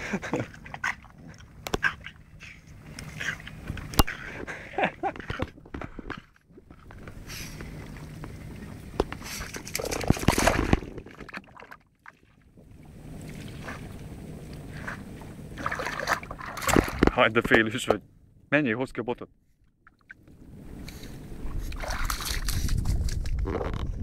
Hagyd, de félős vagy. Menjél, hozd ki a botot.